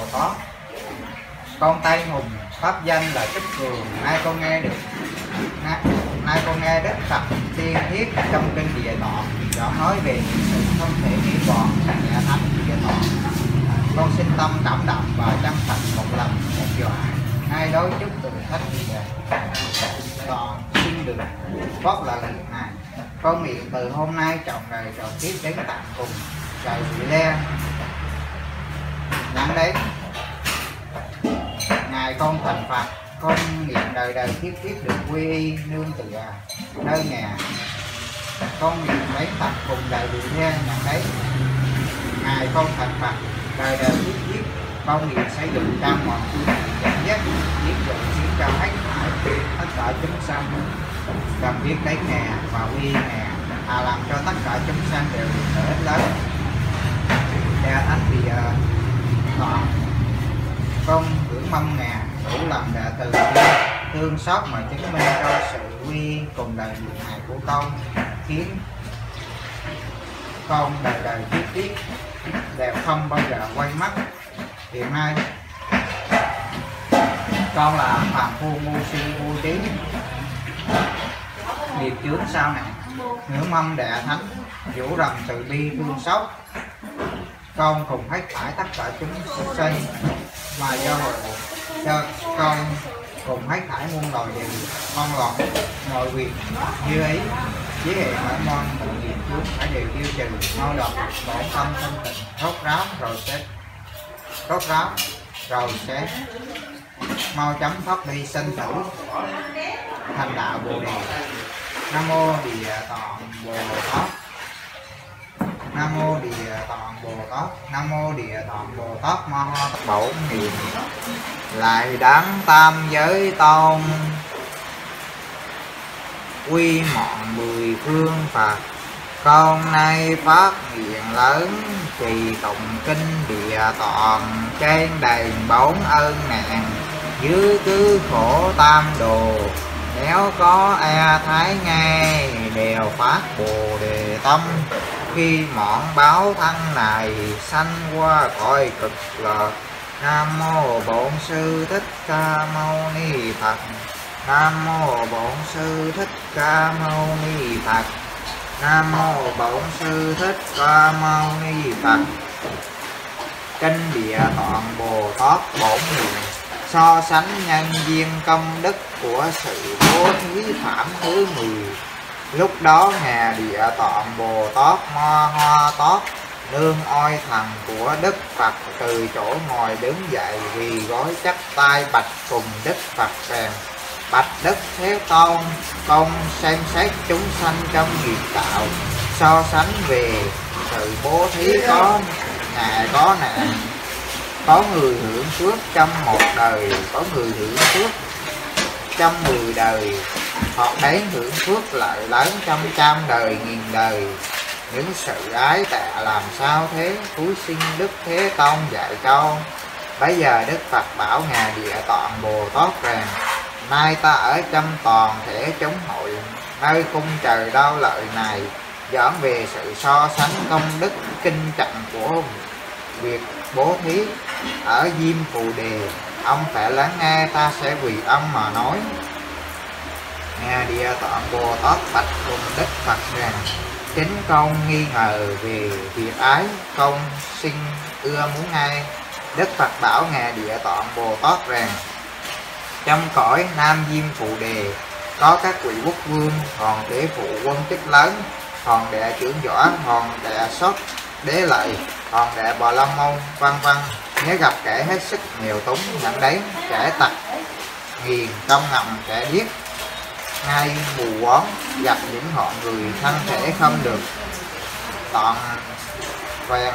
Tát. Con Tây Hùng pháp danh là Trúc Cường, nay con nghe được nay con nghe Đức Phật tiên thiết trong kinh Địa Tạng giảng nói về những sự không thể nghĩ bàn Địa Thánh Địa Tạng. Con xin tâm cảm động và chân thành một lần một giờ nay đối chúc từ thánh Địa Tạng xin được phát lời này. Con nguyện từ hôm nay trọn đời trọn kiếp đến tận cùng trời vị le nhắn đến ngày con thành Phật. Con nguyện đời đời kiếp kiếp được quy y nương tựa nơi nhà. Con nguyện đến tận cùng đời vị le nhận đấy ngày con thành Phật. Đời đời kiếp kiếp con nguyện sẽ dùng trăm mọi phương dẫn dắt giết dụ khiến cho hết thảy tất cả chúng sanh cần biết đến nghề và quy nghề, làm cho tất cả chúng sanh đều được lợi ích lớn. Địa Thánh Địa Tạng con hưởng mong nghề đủ lòng đệ từ thương xót mà chứng minh cho sự quy cùng đời việc này của con, khiến con đời đời kiếp kiếp đều không bao giờ quay mắt. Hiện nay con là phàm phu ngu si vô trí, nghiệp chướng sao này, ngưỡng mong Địa Thánh vũ rồng từ bi thương xót con cùng hết thảy tất cả chúng sanh, mà do hội cho con cùng hết thảy muôn loài đều con lọt mọi việc như ấy. Với hệ mở môn tự nghiệp chướng phải đều tiêu trừ, mau lọt bổn tâm thanh tịnh, rốt ráo rồi sẽ mau chấm thoát đi sinh tử, thành đạo Bồ Đề. Nam mô Địa Tạng Bồ Tát. Nam mô Địa Tạng Bồ Tát. Nam mô Địa Tạng Bồ Tát. Ma Ha Bổn Niệm lại đáng tam giới tôn, quy mọn mười phương Phật. Con nay phát nguyện lớn, trì tụng kinh Địa Tạng, trên đền bốn ơn nạn, dưới cứ khổ tam đồ. Nếu có thái nghe, đều phát Bồ Đề tâm, khi mọn báo thân này, sanh qua cõi cực lạc. Nam mô Bổn Sư Thích Ca Mâu Ni Phật. Nam mô Bổn Sư Thích Ca Mâu Ni Phật. Nam mô Bổn Sư Thích Ca Mâu Ni Phật. Kinh Địa Tạng Bồ Tát Bổn Niệm so sánh nhân duyên công đức của sự bố thí thảm thứ 10. Lúc đó Ngài Địa Tạng Bồ Tát Ma Ha Tát nương oai thần của Đức Phật từ chỗ ngồi đứng dậy, vì gói chắp tay bạch cùng Đức Phật rằng: bạch Đức Thế Tôn, con xem xét chúng sanh trong nghiệp tạo, so sánh về sự bố thí có ngại có nạn. Có người hưởng phước trong một đời, có người hưởng phước trong 10 đời, hoặc đến hưởng phước lợi lớn trong trăm đời nghìn đời. Những sự ái tệ làm sao thế? Cúi xin Đức Thế Tôn dạy cho. Bây giờ Đức Phật bảo Ngài Địa Tạng Bồ Tát rằng: nay ta ở trong toàn thể chúng hội nơi cung trời đau lợi này, giảng về sự so sánh công đức kinh trọng của việc bố thí ở Diêm Phù Đề. Ông phải lắng nghe, ta sẽ vì ông mà nói. Ngài Địa Tạng Bồ Tát bạch cùng Đức Phật rằng: chính con nghi ngờ về việc ái, con xin ưa muốn nghe. Đức Phật bảo Ngài Địa Tạng Bồ Tát rằng: trong cõi Nam Diêm Phù Đề có các vị quốc vương, hoàng đế phụ quân chức lớn, hoàng đệ trưởng võ, hoàng đệ sót đế lợi, hoàng đệ Bò La Môn, vân vân. Nếu gặp kẻ hết sức nghèo túng, nhận đấy kẻ tặc nghiền, trong ngầm kẻ điếc, ngay mù quáng, gặp những họ người thân thể không được toàn vẹn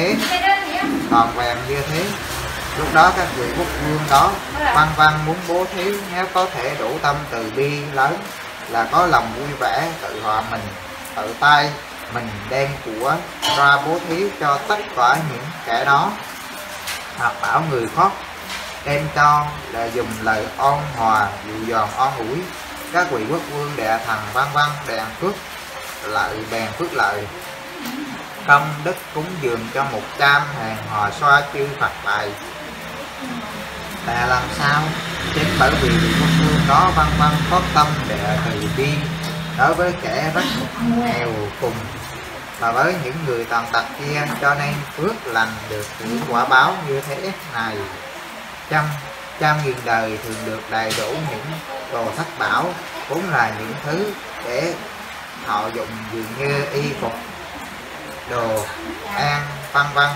như thế, lúc đó các vị quốc vương đó văn văn muốn bố thí, nếu có thể đủ tâm từ bi lớn, là có lòng vui vẻ, tự họ mình, tự tay mình đem của ra bố thí cho tất cả những kẻ đó, hoặc bảo người khác đem cho, là dùng lời ôn hòa dịu dàng an ủi. Các vị quốc vương đệ thần vân vân đèn phước lợi bèn phước lợi, công đức cúng dường cho 100 hàng hòa xoa chư Phật bài. Là làm sao? Chính bởi vì vị quốc vương đó văn văn phát tâm để từ bi đối với kẻ rất nghèo cùng và với những người tàn tật kia, cho nên phước lành được hưởng quả báo như thế này. Trăm nghìn đời thường được đầy đủ những đồ thất bảo, cũng là những thứ để họ dụng dường như y phục, đồ an vân vân.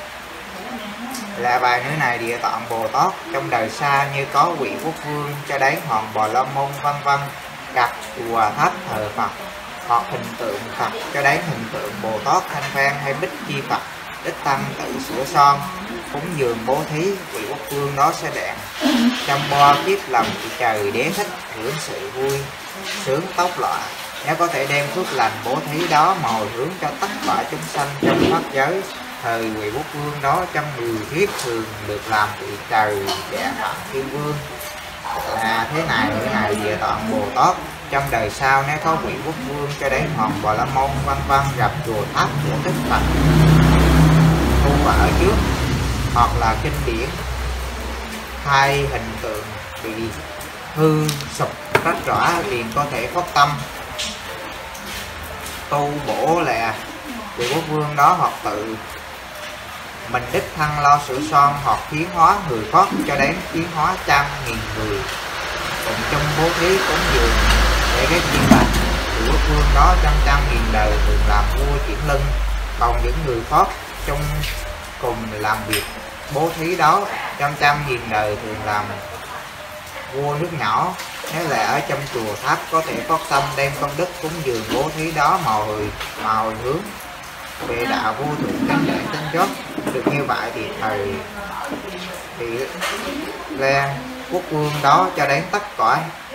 Là bài nữa này Địa Tạng Bồ Tát trong đời xa như có vị quốc vương cho đến hòn Bò La Môn vân vân, gặp chùa tháp thờ Phật hoặc hình tượng Phật cho đến hình tượng Bồ Tát Thanh Văn hay Bích Chi Phật, đích tăng tự sửa son cúng dường bố thí, vị quốc vương đó sẽ đạn trong bo kiếp lòng bị trời đế thích hưởng sự vui sướng tốc lọa. Nếu có thể đem phước lành bố thí đó mà hồi hướng cho tất cả chúng sanh trong pháp giới, thời vị quốc vương đó trong 10 kiếp thường được làm vị trời đẻ Phạm Thiên Vương. Là thế này nữa này Địa Tạng Bồ Tát trong đời sau, nếu có vị quốc vương cho đến hòn Bò La Môn vân vân gặp chùa tháp của Đức Phật tu ở trước, hoặc là kinh điển hai hình tượng bị hư sụp rách rã, liền có thể phát tâm tu bổ lẹ vị quốc vương đó, hoặc tự mình đích thân lo sửa son, hoặc khiến hóa người phát cho đến khiến hóa trăm nghìn người cùng chung bố thí cúng dường để ghét viên lành. Vị quốc vương đó trong trăm nghìn đời thường làm vua chuyển lưng, còn những người phát chung cùng làm việc bố thí đó trong trăm nghìn đời thường làm vua nước nhỏ. Nếu là ở trong chùa tháp có thể phát tâm đem công đức cúng dường bố thí đó mà hồi hướng về đạo vô thượng chánh đẳng tinh chót. Được như vậy thì thời thì Lan quốc vương đó cho đến tất cả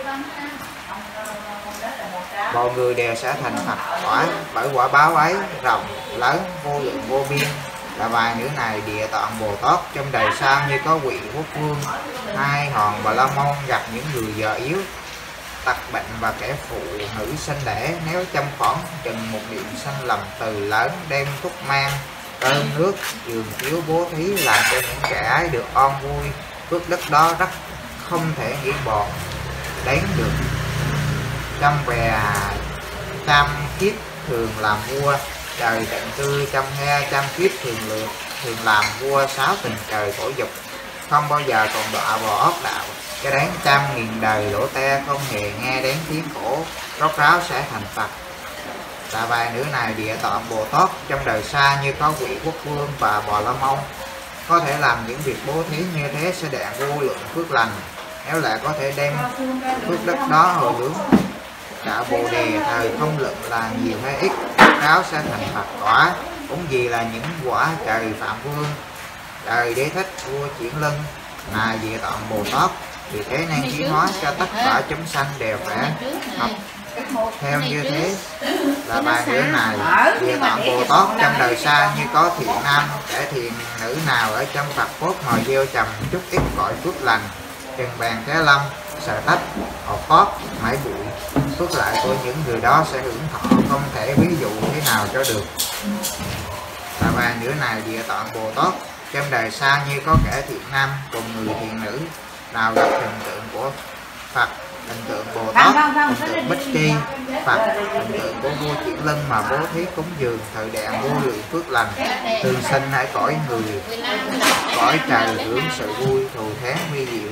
mọi người đều sẽ thành Phật quả, bởi quả báo ấy rộng lớn vô lượng vô biên. Là bài nữa này Địa Tạng Bồ Tát trong đời sau như có vị quốc vương hai hòn Bò La Môn gặp những người già yếu, tật bệnh và kẻ phụ nữ sinh đẻ, nếu trong khoảng chừng một niệm sanh lầm từ lớn đem thuốc mang cơm nước giường chiếu bố thí, làm cho những kẻ ấy được an vui. Phước đức đó rất không thể nghĩ bòn đến được. Trong về trăm kiếp thường làm vua, trời tận cư trăm he, trăm kiếp thường làm vua sáu tình trời khổ dục, không bao giờ còn đọa vào ốc đạo, cho đến trăm nghìn đời lỗ te không hề nghe đến tiếng khổ rốt ráo sẽ thành Phật. Là bài nữa này Địa Tạng Bồ Tát trong đời xa như có vị quốc vương và Bò La Môn có thể làm những việc bố thí như thế sẽ đạn vô lượng phước lành. Nếu lại có thể đem phước đất đó hồi hướng đạo Bồ Đề, thời không luận là nhiều hay ít, ráo sẽ thành Phật quả. Cũng vì là những quả trời Phạm Vương, trời Đế Thích, vua chuyển lưng là Địa Tạng Bồ Tát, vì thế nên chuyển hóa cho tất cả chúng sanh đều phải học theo như thế. Là bài nữa này Địa Tạng Bồ Tát trong đời xa như có thiện nam kẻ thiện nữ nào ở trong Phật cốt mà gieo trầm chút ít cõi phước lành, chừng bàn thế lâm sợ tách họ pháp mãi bụi, phước lại của những người đó sẽ hưởng thọ không thể ví dụ thế nào cho được. Là bài nữa này Địa Tạng Bồ Tát trong đời xa như có kẻ thiện nam cùng người thiện nữ nào gặp hình tượng của Phật, hình tượng Bồ Tát, hình tượng Bích Chi Phật, hình tượng của vua chuyển lưng mà bố thí cúng dường, thời đạn vô lượng phước lành, thường sinh hãy cõi người cõi trời hưởng sự vui thù thán vi diệu.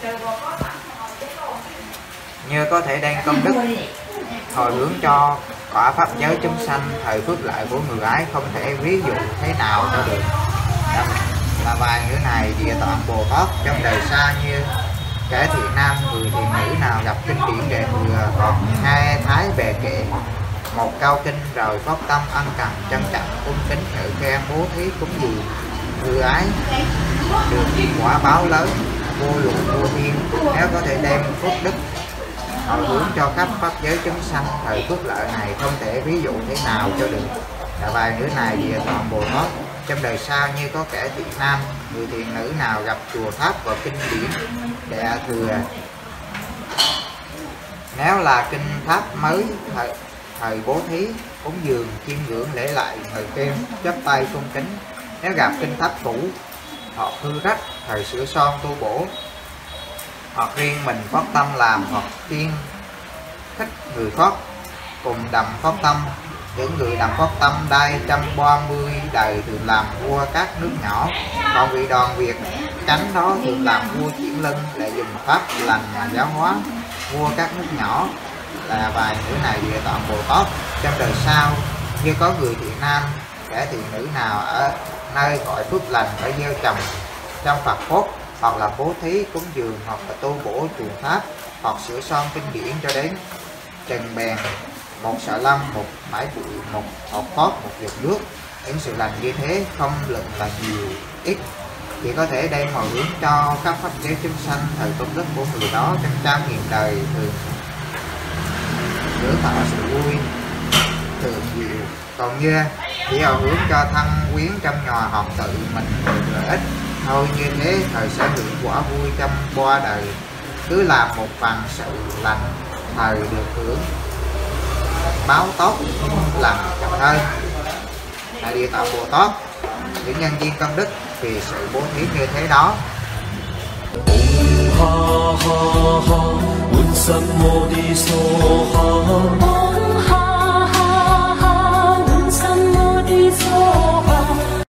Như có thể đem công đức hồi hướng cho cả pháp giới chúng sanh, thời phước lại của người ấy không thể ví dụ thế nào cho được. Là bài ngữ này Địa Tạng Bồ Tát trong đời xa như kẻ thiện nam người thiện nữ nào gặp kinh điển để thừa còn nghe thái bề kệ một câu kinh rồi phát tâm ân cần trân trọng cung kính ngợi khen bố thí cúng dường, người ấy được quả báo lớn vô lượng vô biên. Nếu có thể đem phước đức hồi hướng cho khắp pháp giới chúng sanh, thời phước lợi này không thể ví dụ thế nào cho được. Là bài ngữ này Địa Tạng Bồ Tát trong đời sau như có kẻ thiện nam người thiện nữ nào gặp chùa tháp và kinh điển để thừa, nếu là kinh tháp mới thời bố thí cúng dường chiêm ngưỡng lễ lại người kêu chắp tay cung kính. Nếu gặp kinh tháp cũ họ hư rách, thầy sửa son tu bổ, hoặc riêng mình phát tâm làm, hoặc tiên khích người phát cùng đầm phát tâm. Những người đầm phát tâm đây 130 đời thường làm vua các nước nhỏ, còn vị đoàn Việt chánh đó thường làm vua Chuyển Lân, để dùng pháp lành mà giáo hóa vua các nước nhỏ. Là vài nữ này Địa Tạng Bồ Tát. Trong đời sau, như có người thiện nam, kẻ thiện nữ nào ở nơi gọi phước lành phải gieo trồng trong Phật cốt, hoặc là bố thí cúng dường, hoặc là tu bổ chùa pháp, hoặc sửa son kinh điển cho đến trần bèn, một sợi lâm, một bãi bụi, một hột cốt, một giọt nước. Những sự lành như thế không luận là nhiều ít, chỉ có thể đem màu hướng cho các pháp giới chúng sanh. Thời công đức của người đó trong 100.000 đời thường hưởng thọ sự vui thường diệu. Còn như chỉ hào hướng cho thân quyến trong nhòa, hoặc tự mình được lợi ích thôi, như thế thời sẽ hưởng quả vui trong 3 đời. Cứ làm một phần sự lành, thời được hưởng báo tốt làm chậm hơn. Là Địa Tạng Bồ Tát những nhân viên công đức vì sự bố thí như thế đó. ha ha ha,